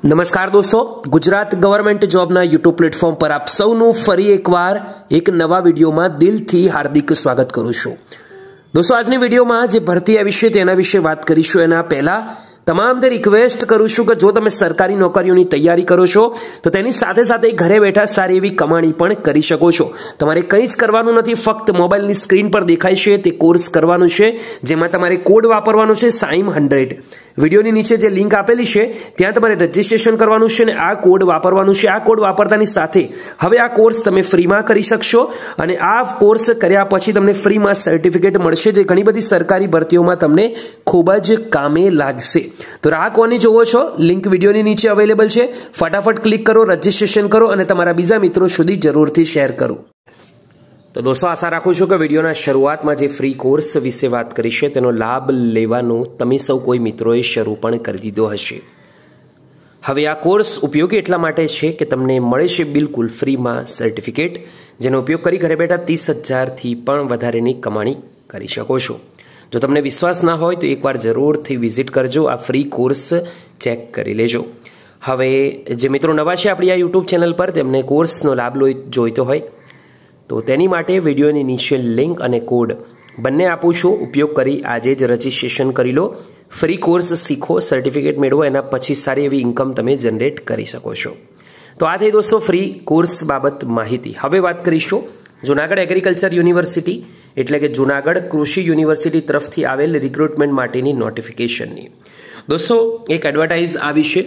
नमस्कार दोस्तों, गुजरात गवर्नमेंट जॉबना यूट्यूब प्लेटफॉर्म पर आप सौનું ફરી એકવાર એક નવા વિડીયોમાં દિલથી હાર્દિક સ્વાગત કરું છું। दोस्तों આજની વિડીયોમાં જે ભરતી આવી છે તેના વિશે વાત કરીશું। એના પહેલા તમામને રિક્વેસ્ટ કરું છું કે જો તમે સરકારી નોકરીઓની તૈયારી કરો છો તો તેની સાથે સાથે ઘરે બેઠા સારી એવી કમાણી પણ કરી શકો છો। તમારે કંઈ જ કરવાનું નથી, ફક્ત મોબાઈલની સ્ક્રીન પર દેખાય છે તે કોર્સ કરવાનું છે, જેમાં તમારે કોડ વાપરવાનો છે SIME100। વિડીયોની નીચે જે લિંક આપેલી છે ત્યાં તમારે રજીસ્ટ્રેશન કરવાનું છે અને આ કોડ વાપરવાનું છે। આ કોડ વાપરતાની સાથે હવે આ કોર્સ તમે ફ્રીમાં કરી શકશો અને આ કોર્સ કર્યા પછી તમને ફ્રીમાં સર્ટિફિકેટ મળશે, જે ઘણી બધી સરકારી ભરતીઓમાં તમને ખૂબ જ કામે લાગશે। तो राह कोनी जोवो छो, लिंक विडियोनी नीचे अवेलेबल है। फटाफट क्लिक करो, रजिस्ट्रेशन करो और तमारा बीजा मित्रों सुधी जरूरथी शेर करो। तो दोस्तों आशा राखुं छुं के विडियोना शरूआतमां जे फ्री कोर्स विषे वात करी छे तेनो लाभ लेवानो तमे सौ कोई मित्रोए शरू पण करी दीधो हशे। हवे आ कोर्स उपयोगी एटला माटे छे के तमने मळे छे बिलकुल फ्रीमां सर्टिफिकेट, जेनो उपयोग करी घरे बेठा 30,000 थी पण वधारेनी कमाणी करी शको छो। जो तमने विश्वास ना हो तो एक बार जरूर थी विजिट करजो, आ फ्री कोर्स चेक करी लेजो। हवे जे मित्रों नवा छे आपणी आ यूट्यूब चेनल पर तेमने कोर्सनो लाभ जोईतो होय तो तेनी माटे विडियोनी नीचे लिंक अने कोड बंने आपू छुं, उपयोग करी आजे ज रजिस्ट्रेशन करी लो। फ्री कोर्स सीखो, सर्टिफिकेट मेळवो, एना पछी सारी एवी इन्कम तमे जनरेट करी शको छो। तो आ थई दोस्तों फ्री कोर्स बाबत माहिती। हवे वात करीशुं जूनागढ़ एग्रीकल्चर यूनिवर्सिटी एटले के जूनागढ़ कृषि यूनिवर्सिटी तरफथी आवेल रिक्रुटमेंट माटेनी नोटिफिकेशननी दोस्तों एक एडवर्टाइज आवी छे।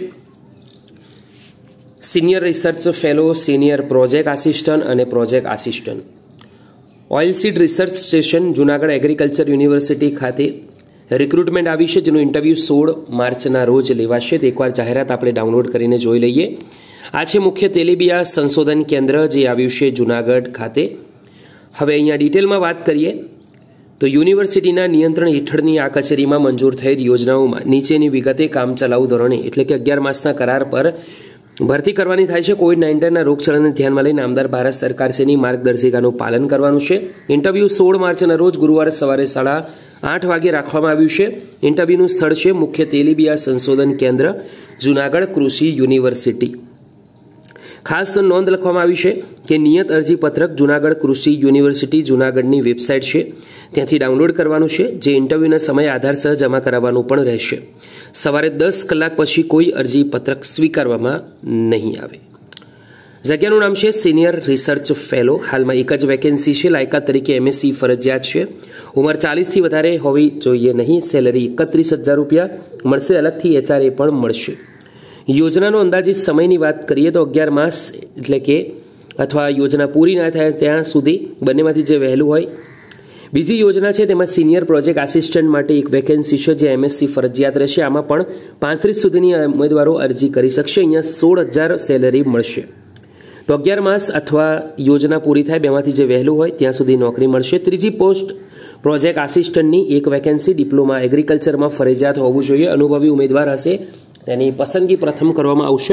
Senior research fellow, senior project assistant अने project assistant oil seed research station Junagadh agriculture university खाते रिक्रुटमेंट आवी छे, जेनुं इंटरव्यू 16 मार्चना रोज लेवाशे। तो एकवार जाहेरात आपणे डाउनलॉड करीने जोई लईए। आ छे मुख्य तेलीबिया संशोधन केन्द्र जे आव्युं छे जूनागढ़ खाते। हवे अहींया डिटेलमां वात करीए तो यूनिवर्सिटीना नियंत्रण हेठळनी आ कचेरीमां मंजूर थयेल योजनाओमां नीचेनी विगते काम चलाऊ धोरणे एटले के 11 मासना करार पर भरती करवानी थाय छे। कोविड-19 ना रोगचाळाने ध्यानमां लईने नामदार भारत सरकार श्रीनी मार्गदर्शिकानुं पालन करवानुं छे। इंटरव्यू 16 मार्चना रोज गुरुवारे सवारे 8:30 वागे राखवामां आव्युं छे। इंटरव्यूनुं स्थळ छे मुख्य तेलीबिया संशोधन केन्द्र जूनागढ़ कृषि यूनिवर्सिटी। खास नोंध लखवामां आवी छे के नियत अरजी पत्रक जूनागढ़ कृषि यूनिवर्सिटी जूनागढ़नी वेबसाइट छे त्यांथी डाउनलॉड करवानुं छे, जे इंटरव्यूना समय आधार सह जमा कराववानुं पण रहेशे। सवारे 10 कलाक पछी कोई अरजी पत्रक स्वीकारवामां नहीं आवे। जग्यानुं नाम छे सीनियर रिसर्च फेलो। हालमां एक ज वेकेन्सी छे। लायकात तरीके MSc फरजियात छे। उमर 40 थी वधारे होवी जोईए नहीं। सेलरी 31,000 रुपया मळशे। अलगथी HRA पण मळशे। योजनानो अंदाजित समयनी बात करिए तो 11 मास एटले के अथवा योजना पूरी ना थाय त्यां सुधी बंनेमांथी जे वहेलुं होय। बीजी योजना छे तेमां सीनियर प्रोजेक्ट आसिस्टंट माटे एक वेकेन्सी छे, जे MSc फरजियात रहेशे। आमां पण 35 सुधीनी उमेदवारो अरजी करी शकशे। अहींया 16,000 सेलरी मळशे। तो 11 मास अथवा योजना पूरी थाय बेमांथी जे वहेलुं होय त्यां सुधी नौकरी मळशे। त्रीजी पोस्ट प्रोजेक्ट आसिस्टंटनी एक वेकेन्सी डिप्लोमा एग्रीकल्चरमां फरजियात होवुं जोईए। अनुभवी उमेदवार हशे तेनी पसंदगी प्रथम करवामां आवशे।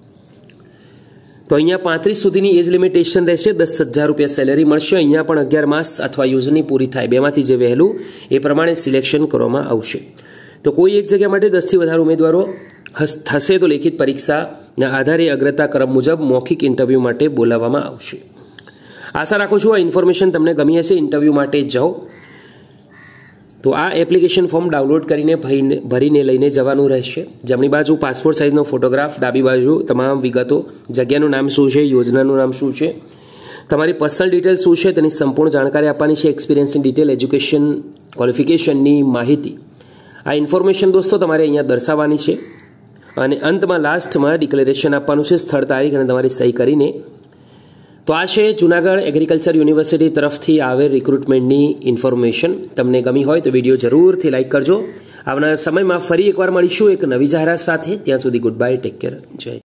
तो अहींया 35 सुधीनी एज लिमिटेशन रहेशे। 10,000 रुपया सेलरी मळशे। अहींया पण 11 मास अथवा योजना पूरी थाय बेमांथी जे वहेलुं ए प्रमाणे सिलेक्शन करवामां आवशे। तो कोई एक जग्या माटे 10 थी वधारे उमेदवारो थशे तो लेखित परीक्षाना आधारे अग्रता क्रम मुजब मौखिक इंटरव्यू माटे बोलाववामां आवशे। आशा राखुं छुं आ इन्फॉर्मेशन तमने गमी हशे। इंटरव्यू माटे जाओ तो आ एप्लिकेशन फॉर्म डाउनलॉड करीने भरीने लईने जवानुं रहेशे। जमणी बाजू पासपोर्ट साइजनो फोटोग्राफ, डाबी बाजू तमाम विगतो, जग्यानुं नाम शुं छे, योजनानुं नाम शुं छे, तमारी पर्सनल डिटेल शुं छे तेनी संपूर्ण जाणकारी आपवानी छे। एक्सपीरियंसनी डिटेल, एज्युकेशन क्वॉलिफिकेशननी माहिती, आ इन्फॉर्मेशन दोस्तों तमारे अहींया दर्शाववानी छे अने अंतमां लास्टमां डिक्लेरेशन आपवानुं छे, स्थळ, तारीख अने तमारी सही करीने। तो आ छे जूनागढ़ एग्रीकल्चर यूनिवर्सिटी तरफथी आवेल रिक्रुटमेंटनी इन्फॉर्मेशन। तमने गमी होय तो विडियो जरूरथी लाइक करजो। आवनारा समयमां फरी एकवार मळीशुं एक नवी जाहेरात साथे। त्यां सुधी गुड बाय, टेक केयर, जय।